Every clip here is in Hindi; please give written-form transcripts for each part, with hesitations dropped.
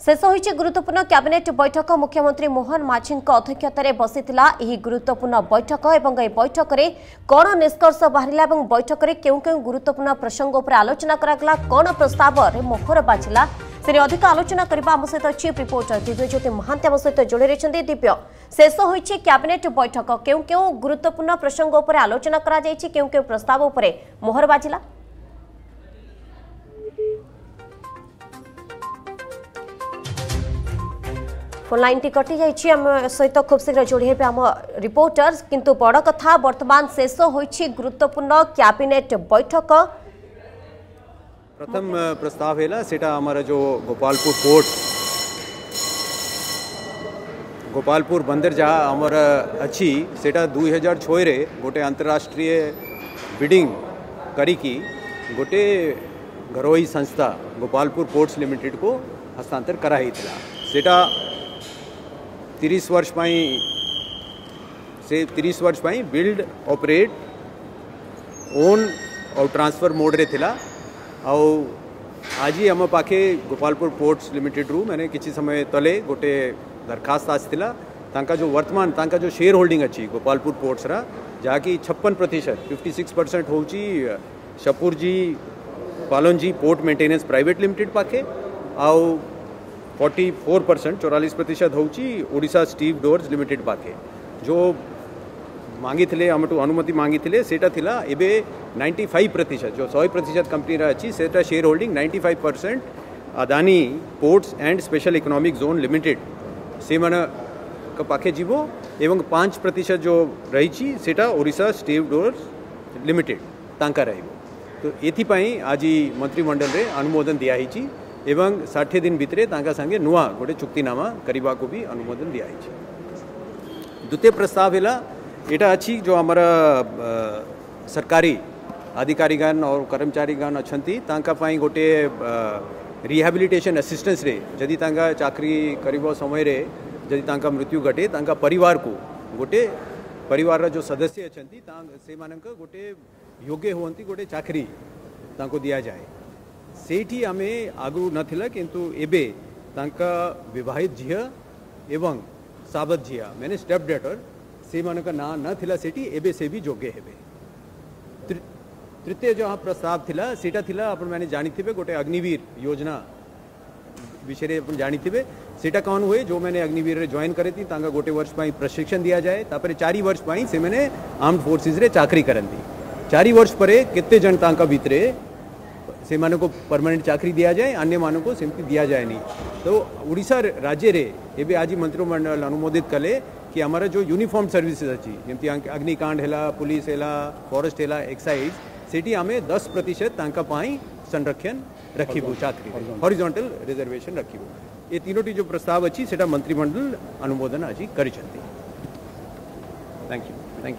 शेष होइछि गुरुत्वपूर्ण कैबिनेट बैठक। मुख्यमंत्री मोहन माझी अध्यक्षतार बसीथिला एही गुरुत्वपूर्ण बैठक एवं एही बैठक रे कोन निष्कर्ष बाहरिला एवं बैठक रे केउ केउ गुरुत्वपूर्ण प्रसंग उपर आलोचना करागला, कोन प्रस्ताव रे मोहर बाजिला से अधिक आलोचना करबा आम सहित चीफ रिपोर्टर दिव्यज्योति महांती आम सहित जोड़ी रहिछन्ती। दिव्य, शेष होइछि कैबिनेट बैठक, केउ केउ गुरुत्वपूर्ण प्रसंग उपर आलोचना करा जाइछि, केउ केउ प्रस्ताव उपर मोहर बाजिला? फोन लाइन टी कटि जाइछि, आम सहित खूब शीघ्र जोड़ी हेबे आम रिपोर्टर। किंतु बड़ कथा वर्तमान शेष होइछि गुरुत्वपूर्ण कैबिनेट बैठक। प्रथम प्रस्ताव है सेटा हमारा जो गोपालपुर बंदर जहाँ हमारा अच्छी सेटा 2006 रे गोटे अंतर्राष्ट्रीय बिडिंग करी की गोटे घरोई संस्था गोपालपुर पोर्ट्स लिमिटेड को हस्तांतर कराई थिला। सेटा 30 वर्ष पाई बिल्ड ऑपरेट ओन और ट्रांसफर मोड रे थिला। आज ही आम पाखे गोपालपुर पोर्ट्स लिमिटेड रू मैंने किसी समय तले गोटे दरखास्त आसला तांका जो वर्तमान तांका जो शेयर होल्डिंग अच्छी गोपालपुर पोर्ट्स रा जहाँकि 56% 56% हूँ Shapoorji Pallonji port maintenance private limited पाखे आउ 44% 44% हूँ ओडिशा स्टीव डोर्स लिमिटेड पाखे जो मांगी थे आमठू अनुमति मांगी थे सेटा थिला एबे 95% जो 100% कंपनी अच्छी सेटा share holding 95% Adani ports and special economic zone limited से मन पाखे जीवो एवं 5% जो रही सेटा ओडिशा स्टीव डोर्स लिमिटेड तांका रहिबो। तो एथिपाई आज मंत्रिमंडल रे अनुमोदन दिया ही एवं 60 दिन भितरे तांका संगे नुआ गोटे चुक्तिनामा करने को भी अनुमोदन दिया ही। द्वितीय प्रस्ताव है एटा अच्छी जो हमारा सरकारी अधिकारीगण और कर्मचारीगण अच्छी तांका पाई गोटे रिहैबिलिटेशन असिस्टेंस रे जदि तांका चाकरी करिबो समय रे जदि तांका मृत्यु घटे तांका परिवार को गोटे परिवार जो सदस्य अच्छी से मानक गोटे योग्य हुअंती गोटे चाकरी तांको दिया जाए। सेठी आमे आगु नथिला किंतु एबे तांका विवाहित झिया एवं साबत झिया मैंने स्टेप डेटर से मानक ना न थिला सेठी एबे से भी योग्य हेबे। तृतीय जो प्रस्ताव थिला सेटा थिला अपन मैंने जानी थिबे गोटे अग्निवीर योजना विषय रे अपन जानी थिबे सेटा कौन हुए जो मैंने अग्निवीर रे ज्वाइन करे थी तांगा गोटे वर्ष पाई प्रशिक्षण दिया जाए तापर 4 वर्ष पाई से मैंने आर्म्ड फोर्सेस रे चाकरी करंती 4 वर्ष परे केते जन तांका भितरे से माने को परमानेंट चाकरी दिया जाए अन्य मानों को सेमती दिया जाए नहीं। तो उड़ीसा राज्य रे एबे आज मंत्रिमंडल अनुमोदित कले कि हमारा जो यूनिफॉर्म सर्विसेज अच्छी जमती अग्निकांड है पुलिस है फॉरेस्ट है एक्साइज सेठी आमे 10% तांका पाई संरक्षण रखिबो चाकरी हॉरिजॉन्टल रिजर्वेशन रखिबो। ये तीनोटी जो प्रस्ताव अच्छी सेटा मंत्रिमंडल अनुमोदन आज करिसंती। Thank you.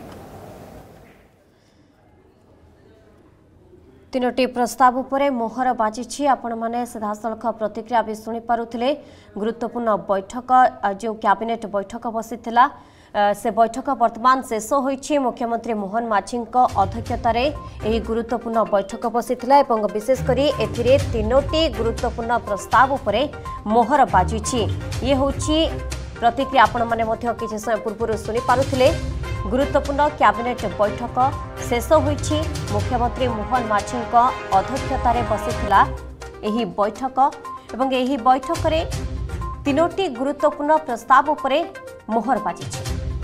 तीनोटी प्रस्ताव उपरे मोहर बाजिछि। आपण माने सीधासलख प्रतिक्रिया भी शुणी पारुथिले। गुरुत्वपूर्ण बैठक जो कैबिनेट बैठक बसीथिला से बैठक वर्तमान शेष होइछि। मुख्यमंत्री मोहन माझी अध्यक्षतार एही गुरुत्वपूर्ण बैठक बसीथिला एवं विशेष करी एथिरे तीनोटी गुरुत्वपूर्ण प्रस्ताव उपरे मोहर बाजिछि। ये होछि प्रतिक्रिया आपण माने मध्य किछि समय पूर्व शुणी पारुथिले। गुरुत्वपूर्ण कैबिनेट बैठक शेष होइछि। मुख्यमंत्री मोहन माझी अध्यक्षतार बसीथिला एही बैठक एवं एही बैठक रे तीनोटी गुरुत्वपूर्ण प्रस्ताव उपरे मोहर बाजिछि।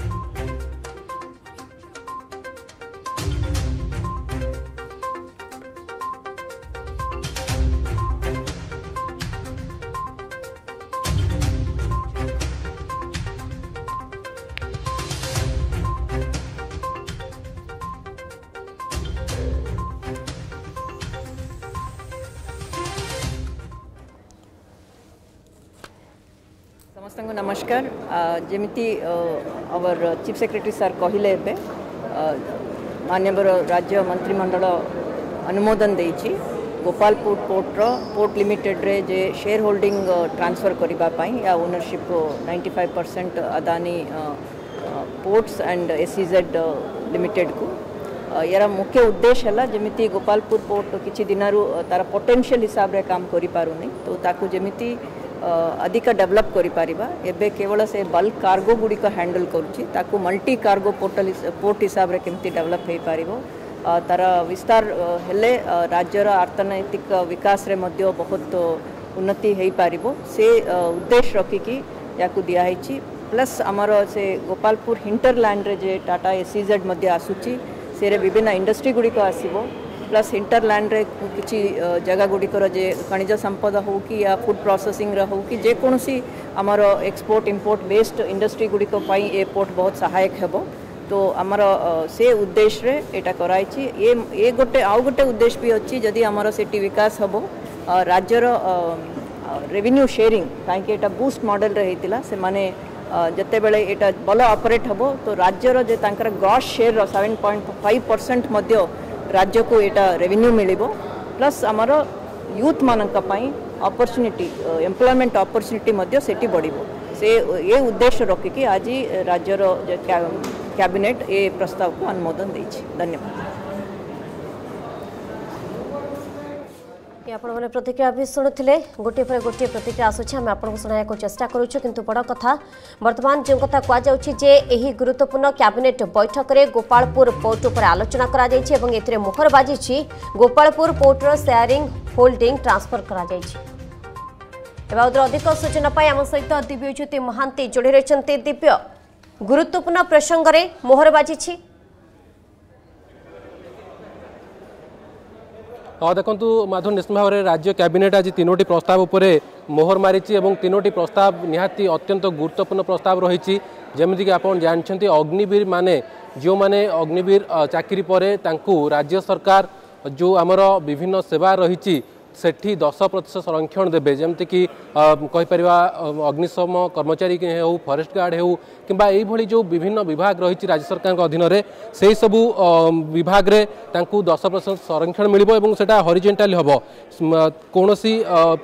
समस्त नमस्कार। जमिति आवर चीफ सेक्रेटरी सर कहले माननीय राज्य मंत्रिमंडल अनुमोदन देछि गोपालपुर पोर्ट लिमिटेड रे जे शेयर होल्डिंग ट्रांसफर करबा पई या ownership 95% Adani ports and SEZ limited को यार मुख्य उद्देश्य है जमिति गोपालपुर पोर्ट किछि दिनारु तार पोटेंशियल हिसाब रे काम करि पारुनी तो ताकू जमिति अधिक डेवलप करिपारिबा एबे केवल से बल्क कार्गो गुड़िक हैंडल करुच्ची ताकू मल्टी कार्गो पोर्ट हिसाब रे केमती डेवलप हो पारिबो तार विस्तार हेले राज्यर अर्थनैतिक विकास रे मध्य बहुत उन्नति हो पारिबो से उद्देश्य रखिकी याकू दिया है। प्लस आमर से गोपालपुर हिंटरलैंड रे जे टाटा एसीजेड मध्य आसुची से विभिन्न इंडस्ट्री गुड़िक आसीबो प्लस हिंटरलैंड रे किसी जगह गुड़िकर जे खनिज संपदा हो कि या फूड प्रोसेसिंग हो कि जेकोसी आमर एक्सपोर्ट इंपोर्ट बेस्ड इंडस्ट्री गुड़िक ए पोर्ट बहुत सहायक हेबो। तो आमर से उद्देश्य रे एटा कराइछि ये गोटे आउ गोटे उद्देश्य भी अच्छी जदि आमर सेठी विकास हेबो राज्यर रेवेन्यू शेयरिंग कहीं एटा बूस्ट मॉडल रे हेतिला से माने जते बेले एटा भल ऑपरेट हेबो तो राज्यर जे तांकर ग्रॉस शेयर 7.5% मध्य राज्य को एटा रेवेन्यू मिलिबो प्लस आमर यूथ मानक पई अपॉर्चुनिटी एम्प्लॉयमेंट अपॉर्चुनिटी मध्य सेठी बढ़िबो से ये उद्देश्य रखिकी आज राज्यर कैबिनेट ए प्रस्ताव को अनुमोदन दैछि। धन्यवाद। आपने प्रतिक्रिया भी शुणुले गोटे पर गोटे प्रतिक्रिया आसूँ आम आपको शुणाइक चेष्टा करुँ किंतु बड़ कथा बर्तमान जो कथा कहुच्छे गुरुत्वपूर्ण कैबिनेट बैठक में गोपालपुर पोर्ट पर आलोचना कर मुहर बाजी गोपालपुर पोर्टर शेयरिंग होल्डिंग ट्रांसफर कर अधिक सूचना आम सहित दिव्यज्योति महांती जोड़ी रही। दिव्य गुरुत्वपूर्ण प्रसंग में मुहर बाजी देखु माधव निश्चित भाव में राज्य कैबिनेट आज तीनोटी प्रस्ताव उपर मोहर मारी तीनोटी प्रस्ताव निहाती अत्यंत गुरुत्वपूर्ण प्रस्ताव रही जमीक आप जानते अग्निवीर माने जो माने अग्निवीर चाकरी पर राज्य सरकार जो आमर विभिन्न सेवा रही सेठी 10% संरक्षण देवे जमती कि कहीपर अग्निशम कर्मचारी हो फॉरेस्ट गार्ड हो किंबा यही जो विभिन्न विभाग रही राज्य सरकार अधीन से सबू विभाग रे 10% संरक्षण मिलिबो एवं सेटा हॉरिजॉन्टली हम कौन सी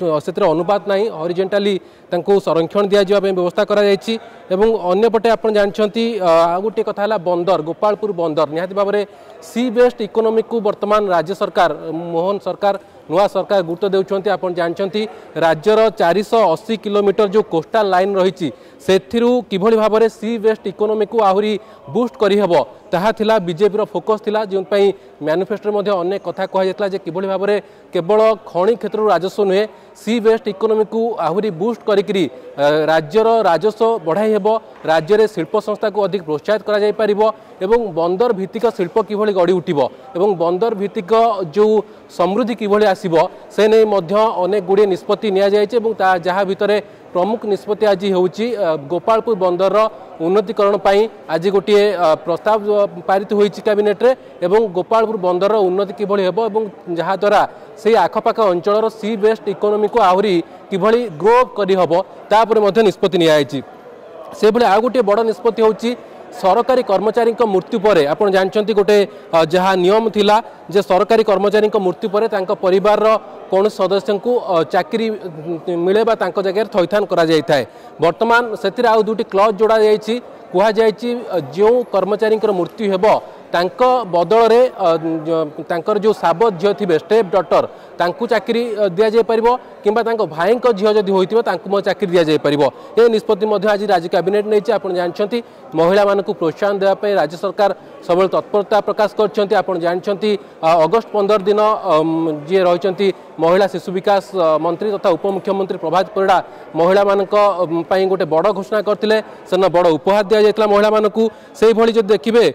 अनुपात नहीं हॉरिजॉन्टली संरक्षण दि जावाई व्यवस्था कराई अंपटे आप जानते आ गोटे कथा बंदर गोपालपुर बंदर निहाती भाव में सी बेस्ड इकोनोमी को वर्तमान राज्य सरकार मोहन सरकार नुआ सरकार गुरुत्व देउछन्ति। आप जानते राज्यर 480 किलोमीटर जो कोस्टाल लाइन रही से किभली भाव में सी बेस्ड इकोनोमी को आहरी बूस्ट करहब ताहा थिला बीजेपी फोकस थिला जो मैनिफेस्टो अनेक कथा कहुला किभली भाव में केवल खनि क्षेत्र राजस्व नुहे सी बेस्ड इकोनोमी को आहरी बूस्ट करी राज्यर राजस्व बढ़ाई हेब राज्य में शिल्प संस्था को अधिक प्रोत्साहित करा पारिबो एवं बंदर भित्तिक शिल्प किभली गढ़ी उठिबो एवं बंदर भित्तिक जो समृद्धि किभली आसीबो से नहीं अनेक गुड़िए निष्पत्ति निया जायछि एवं जहाँ भितर प्रमुख निष्पत्ति आज होउछि गोपालपुर बंदर उन्नतीकरण पाई आज गोटे प्रस्ताव पारित होइछि कैबिनेट रे एवं गोपालपुर बंदर उन्नति किभली हेबो एवं जहाँ द्वारा से आखपाख अंचल सी बेस्ड इकोनोमी को आहरी किभली ग्रो करी हबो तापर मध्ये निष्पत्ति निया जायछि। से भली आ गोटे बड़ निष्पत्ति होउछि सरकारी कर्मचारी मृत्यु पर आप जानते गोटे जहाँ नियम थिला जे सरकारी कर्मचारी मृत्यु पर परिवार कौन सदस्य को चाकरी मिले जगह थैथान करा जाए वर्तमान से आउ दुटी क्लज जोड़ा जाइए कहुई जो कर्मचारी मृत्यु हेब तांक बदल रे जो साबत झील थे स्टेप डॉटर चाकरी दि जापर कि भाई झील जदि होती चाकरी दि जापर ये निष्पत्ति आज राज्य कैबिनेट नहीं आप जानते महिला मानक प्रोत्साहन देवाई राज्य सरकार सब तत्परता प्रकाश कर जानते अगस्ट 15 दिन जी रही महिला शिशु विकास मंत्री तथा उपमुख्यमंत्री प्रभात परिड़ा महिला मानक गोटे बड़ घोषणा करते से बड़ उपहार दि जाता महिला मानक से भली जो देखिए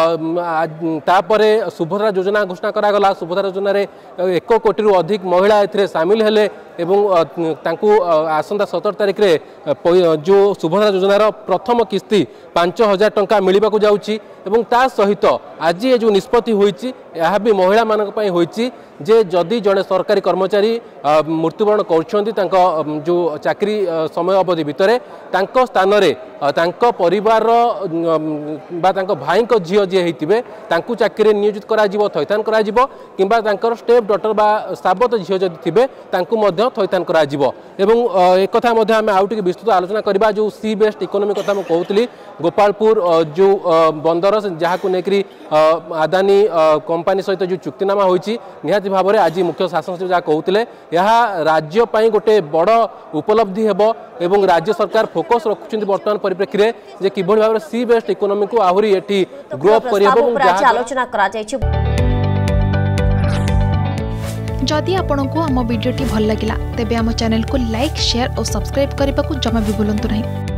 तापर सुभद्रा योजना घोषणा करागला सुभद्रा योजना रे 1 कोटी रु अधिक महिला ए सामिल हेले एवं आसंता 17 तारिख रे जो सुभद्रा योजनार प्रथम किस्ती 5,000 टंका मिलवाक जाउछि एवं ता सहित आज ये जो निष्पत्ति होइछि यह भी महिला मानक पई होइछि जे जदि जड़े सरकारी कर्मचारी मृत्युवरण कर जो चाकरी समय अवधि भितर स्थान रे परिवार भाई झील जी होते चाकरी नियोजित करा थैथान करा किंबा स्टेप डॉटर बा साबत झील जदि थे थैथान करा जिवो एवं एक कथा मध्ये आमे आउट के विस्तृत आलोचना करबा जो सी बेस्ड इकोनॉमी कथा म कहउतली गोपालपुर जो बंदर जहाँ को लेकर आदानी कंपनी सहित जो चुक्तिनामा होती निहाती भाव में आज मुख्य शासन सचिव जहाँ कहते यह राज्य गोटे बड़ उपलब्धि हेबो एवं राज्य सरकार फोकस रखुଛନ୍ତି वर्तमान परिप्रेक्षी में कि भाव में सी बेस्ड इकोनॉमी को आहरी एटी ग्रो अप आलोचना करा जदि आपंक आम भिडी भल लगा तेब आम चैनल को लाइक शेयर और सब्सक्राइब करने को जमा भी भूलु नहीं।